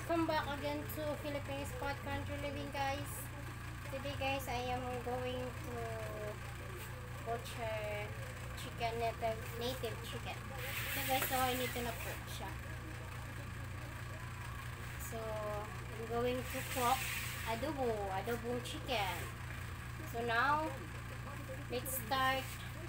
Welcome back again to Philippine Spot Country Living, guys. Today, guys, I am going to butcher chicken, native chicken. So guys, so nito na po siya. So I'm going to cook adobo chicken. So now let's start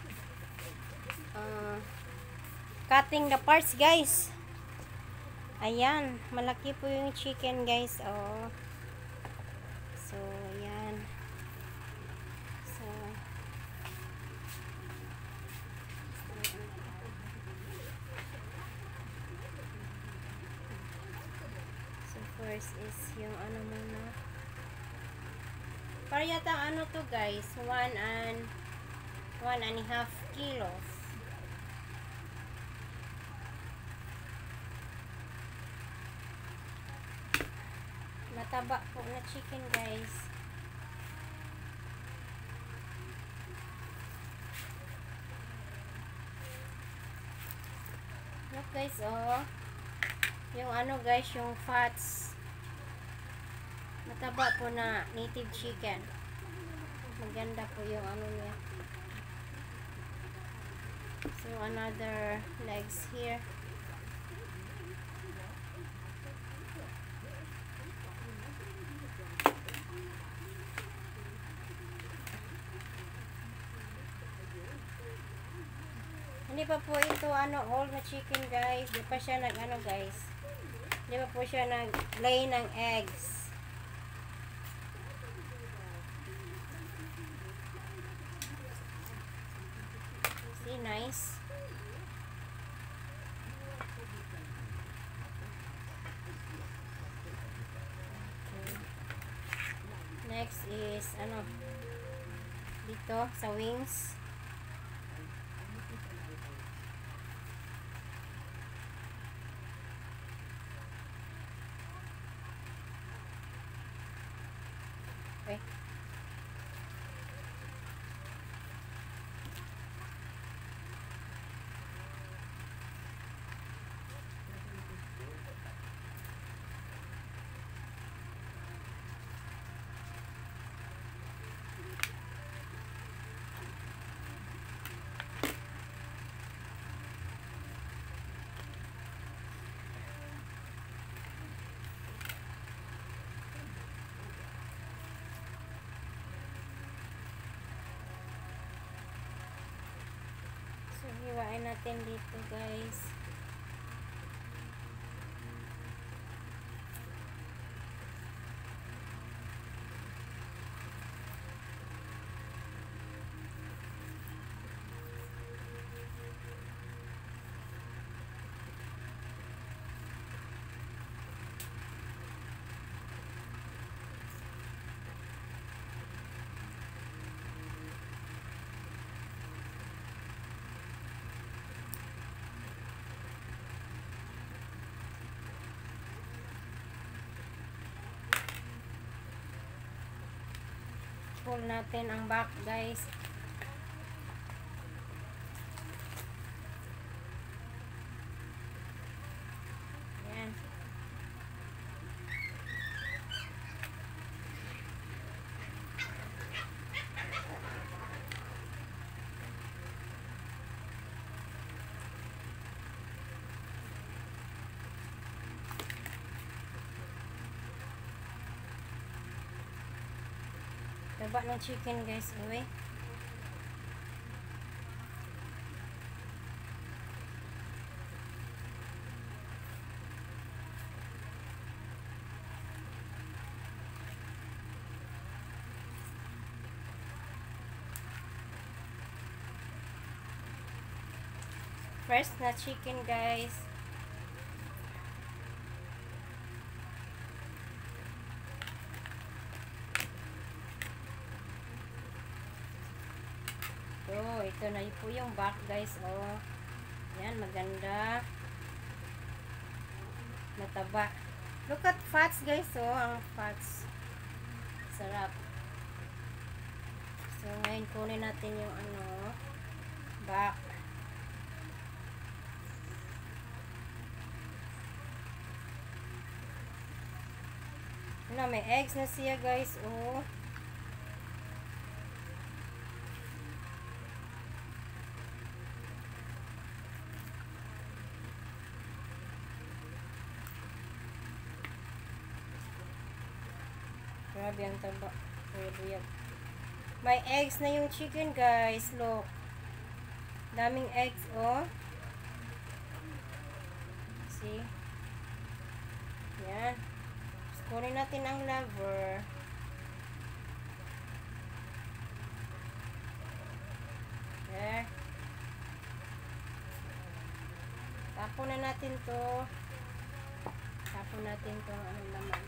cutting the parts, guys. Ayan, malaki po yung chicken, guys. Oh. So, ayan. So first is yung ano muna. Para yata ano to, guys, 1.5 kilos. Mataba po na chicken, guys. Look, guys, oh. Yung ano, guys, yung fats. Mataba po na native chicken. Maganda po yung ano niya. So another legs here. Hindi pa po ito ano all na chicken, guys. Di pa siya nag ano, guys. Di pa po siya nag lay ng eggs. See, nice. Okay. Next is ano dito sa wings. Okay. So, hiwain natin dito, guys. Pull natin ang back, guys. Ayan. Taba ng chicken, guys. Uy. Fresh na chicken, guys. So, ito na po yung back, guys. Oh. Yan, maganda. Mataba. Look at fats, guys. Oh, ang fats. Sarap. So, ngayon kunin natin yung ano, back. na, may eggs na siya guys. Oh. Grabe ang taba. May eggs na yung chicken guys. Look. Daming eggs oh. See? Yan. Kunin natin ang liver. There. Tapon na natin to. Tapon natin to ang laman.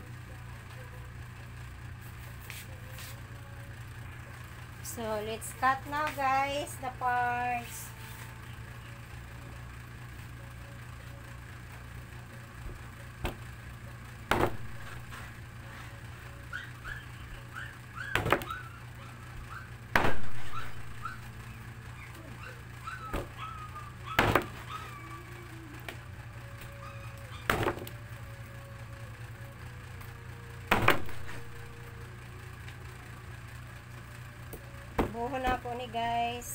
So, let's cut now guys, the parts. Buho na po ni guys.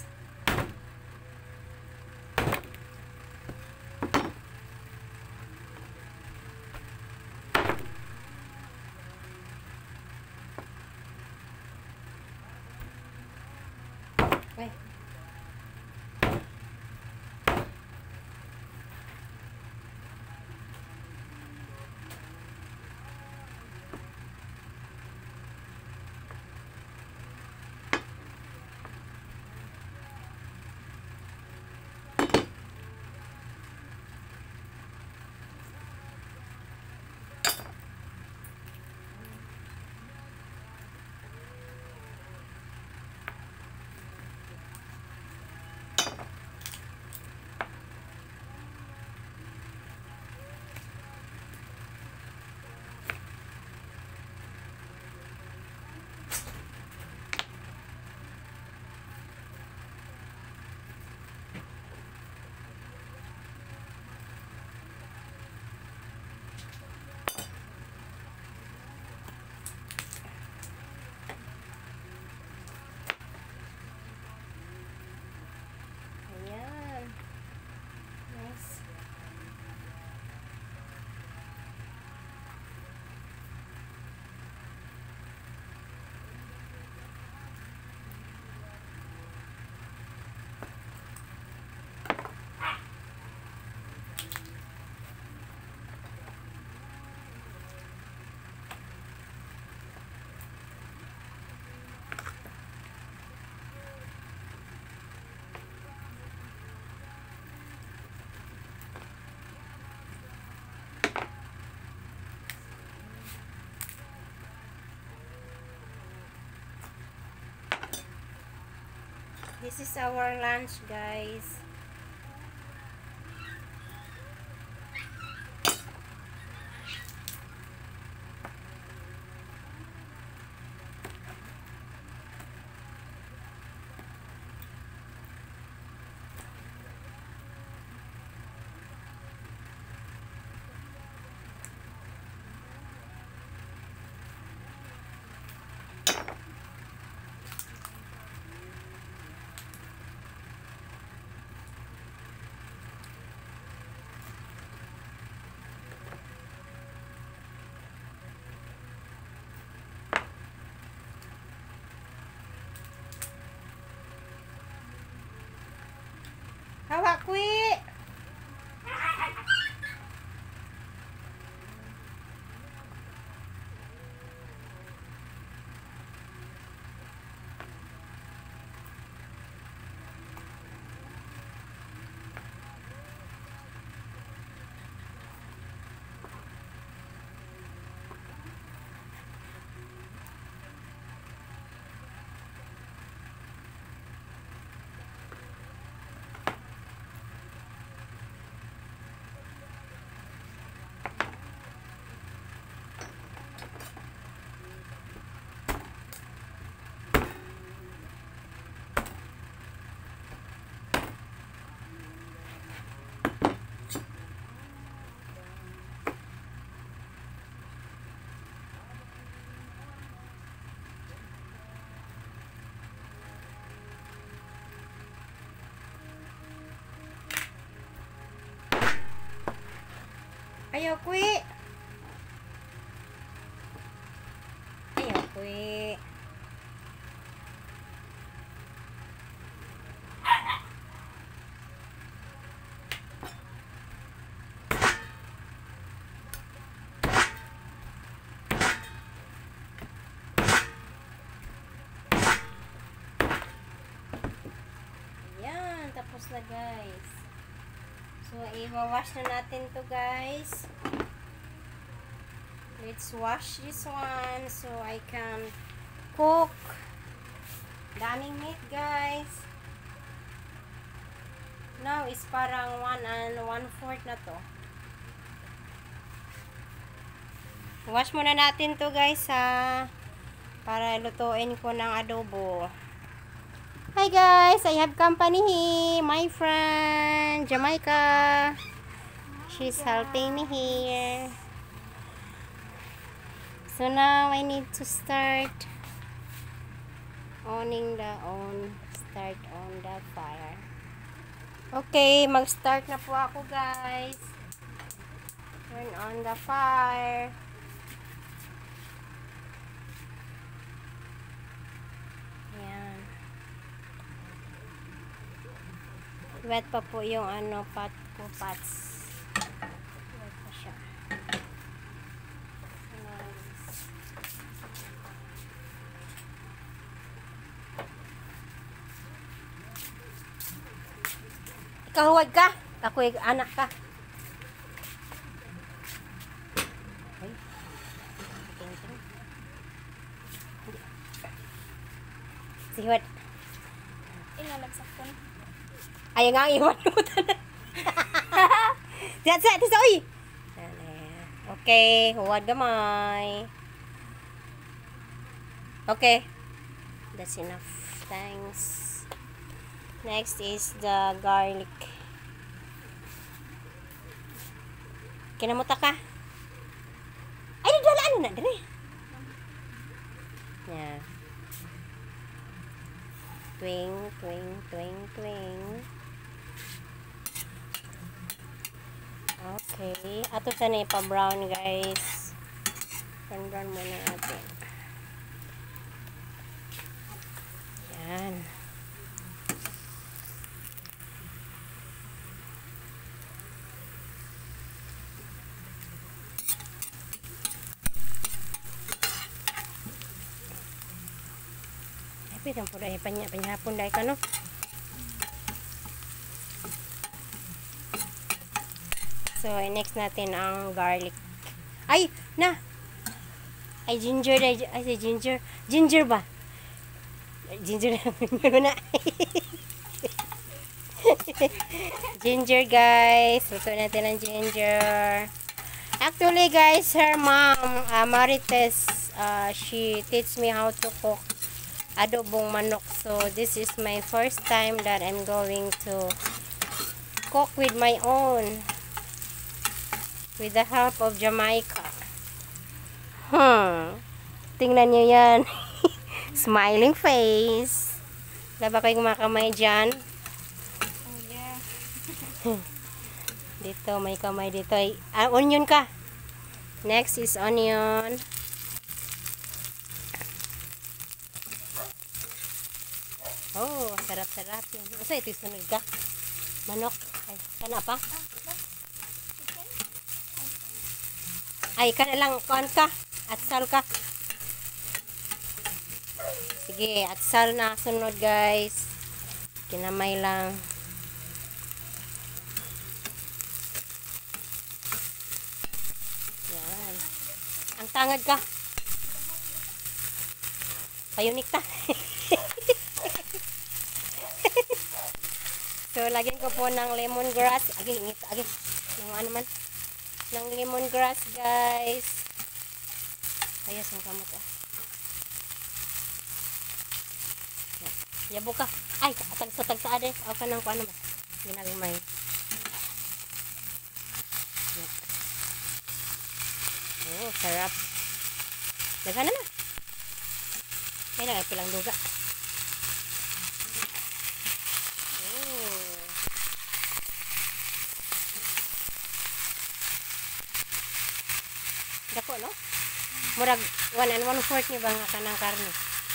Ay. This is our lunch, guys. Hawak kwi. Ayaw kwi. Ayaw kwi. Ayan, tapos na guys. So, i-wash na natin to guys. Let's wash this one so I can cook. Daming meat guys. Now is parang 1 and 1/4 na to. Wash muna natin to guys ha. Para lutuin ko ng adobo. Hi guys, I have company here. My friend, Jamaica. She's helping me here. So now I need to start start on the fire. Okay, mag-start na po ako guys. Turn on the fire. Ayan. Wet pa po yung pot ko, pots. Wet pa siya. Kahuwag ka. Ako'y anak ka. Ay. Sihuwad. Inalagsak ko. Ayaw nga iwan mo tanan. Siya, oy. Okay, huwag gamay. Okay. That's enough. Thanks. Next is the garlic. Kinamuta ka? Ay, nagdalaan na dali. Yeah. Twing, twing, twing, twing. Okay. Ato sana ipa-brown, guys. Pan-brown muna natin. Yan. Tapi po dahil panyapon dahil ka no. So next natin ang garlic. Ay na. Ay ginger ay si ginger. Ginger ba? Ginger na. Ginger guys. Luto natin ang ginger. Actually guys, her mom Marites she teach me how to cook adobong manok. So this is my first time that I'm going to cook with my own with the help of Jamaica. Tingnan nyo yan. Smiling face. Wala ba kayo kumakamay dyan? Oh yeah. Dito may kamay dito. Onion ka. Next is onion. Oh, sarap-sarap yan. Asa ito sunog ka? Manok. Ay, kana pa? Ay, kana lang. Kuhan ka. Atsal ka. Sige, atsal na sunod guys. Kinamay lang. Yan. Ang tangad ka. Payunik ta. So, lagyan ko po ng lemongrass. Agi. Ng ano man. Ng lemongrass, guys. Ayos ang kamot. Yabo ka. Ay, tag-sa ade. Ako ka ng paano ba? Ginagmay. Oh, sarap. Daghan na. Ay, pilang duga. Dako, no? Murag 1 and 1/4 ni ba nga kanang karne.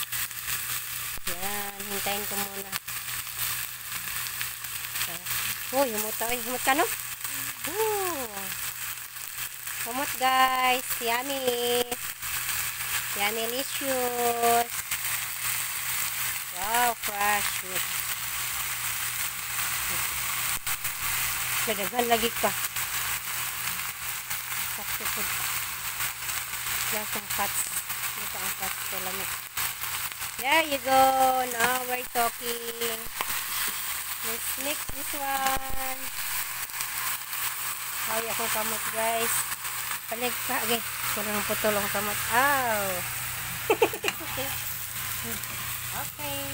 Yan, hintayin ko muna. Oh, humuta, humuta, no? Humot, guys. Yummy. Yummy licious. Wow, fresh meat. Nadagan lagi ka. Sakto po. Yes, ang cuts. Ito ang cuts ko lang. There you go. Now we're talking. Let's mix this one. Ay, ako kamot, guys. Palig ka. Okay. Kurang putol ang kamot. Ow. Okay.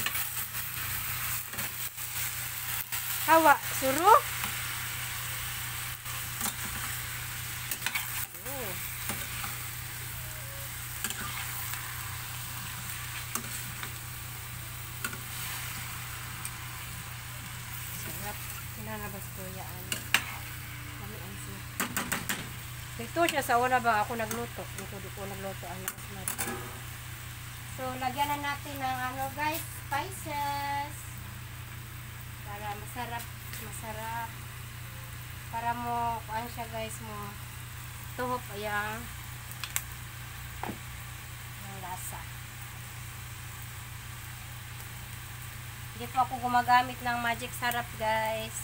Hawa. Suru. Pinanabas ko yan. Kamian siya. Dito siya sa una ba ako nagluto. Hindi ko nagluto. So, lagyan na natin ng ano guys, spices. Para masarap. Masarap. Para mo, kuan siya guys mo. Tuhop ayan. Yung lasa. Hindi po ako gumagamit ng magic sarap guys.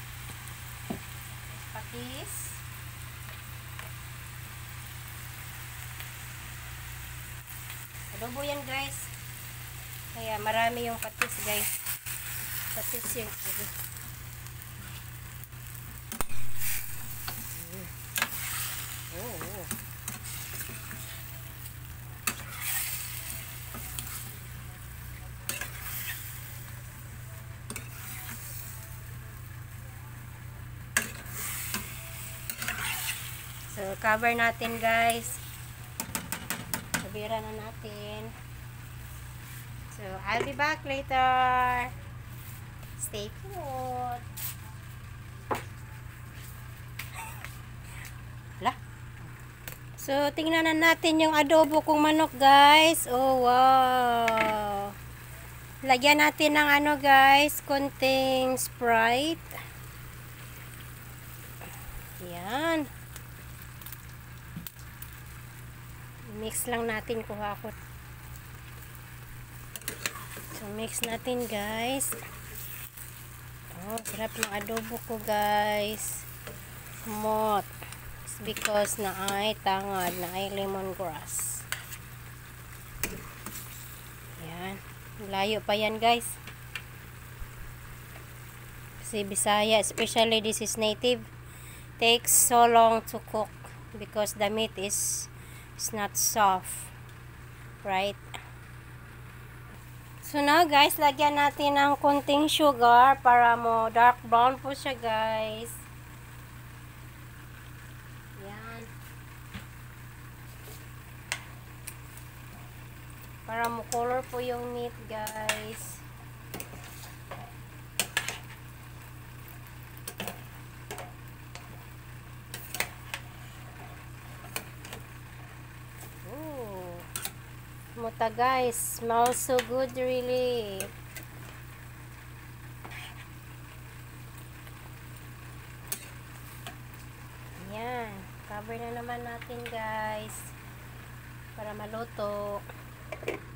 Patis. Adobo yan guys. Kaya marami yung patis guys. Patis yun. Oh. So, cover natin guys. Sabira na natin. So, I'll be back later. Stay put. Hala. So, tingnan na natin yung adobo kong manok guys. Oh, wow. Lagyan natin ng ano guys, konting Sprite. Yan. Mix lang natin kuha ko. So, mix natin guys. Oh, sarap ng adobo ko guys. Mot. It's because na ay tangad, na ay lemongrass. Yan. Layo pa yan guys. Kasi Bisaya, especially this is native, takes so long to cook because the meat is not soft, right? So now guys, lagyan natin ng konting sugar para mo dark brown po siya guys. Yan. Para mo color po yung meat guys. Muta guys, smells so good really. Yan, cover na naman natin guys para maluto.